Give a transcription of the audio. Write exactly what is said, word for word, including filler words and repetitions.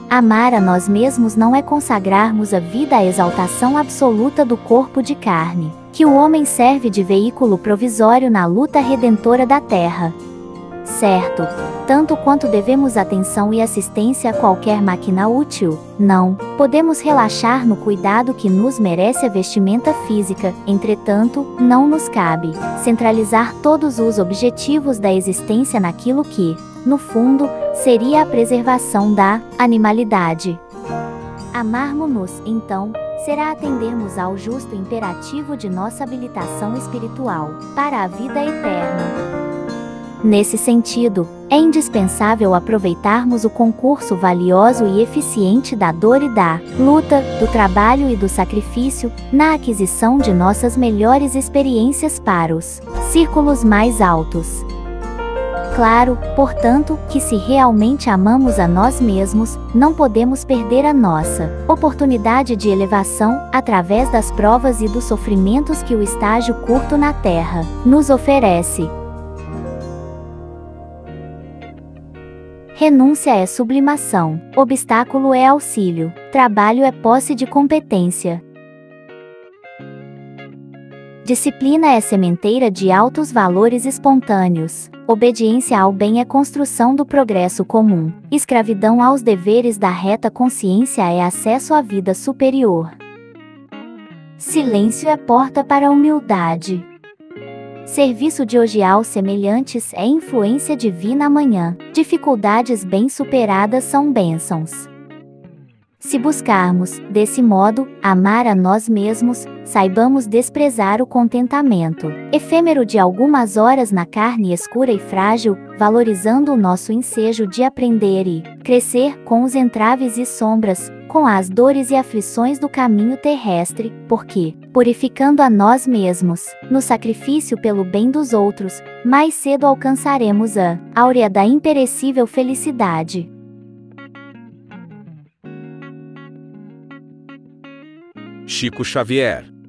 Amar a nós mesmos não é consagrarmos a vida à exaltação absoluta do corpo de carne, que o homem serve de veículo provisório na luta redentora da terra. Certo, tanto quanto devemos atenção e assistência a qualquer máquina útil, não podemos relaxar no cuidado que nos merece a vestimenta física. Entretanto, não nos cabe centralizar todos os objetivos da existência naquilo que, no fundo, seria a preservação da animalidade. Amarmos-nos, então, será atendermos ao justo imperativo de nossa habilitação espiritual para a vida eterna. Nesse sentido, é indispensável aproveitarmos o concurso valioso e eficiente da dor e da luta, do trabalho e do sacrifício, na aquisição de nossas melhores experiências para os círculos mais altos. Claro, portanto, que se realmente amamos a nós mesmos, não podemos perder a nossa oportunidade de elevação, através das provas e dos sofrimentos que o estágio curto na Terra nos oferece. Renúncia é sublimação, obstáculo é auxílio, trabalho é posse de competência. Disciplina é sementeira de altos valores espontâneos, obediência ao bem é construção do progresso comum, escravidão aos deveres da reta consciência é acesso à vida superior. Silêncio é porta para a humildade. Serviço de hoje aos semelhantes é influência divina amanhã. Dificuldades bem superadas são bênçãos. Se buscarmos, desse modo, amar a nós mesmos, saibamos desprezar o contentamento efêmero de algumas horas na carne escura e frágil, valorizando o nosso ensejo de aprender e crescer com os entraves e sombras, com as dores e aflições do caminho terrestre, porque, purificando a nós mesmos, no sacrifício pelo bem dos outros, mais cedo alcançaremos a áurea da imperecível felicidade. Chico Xavier.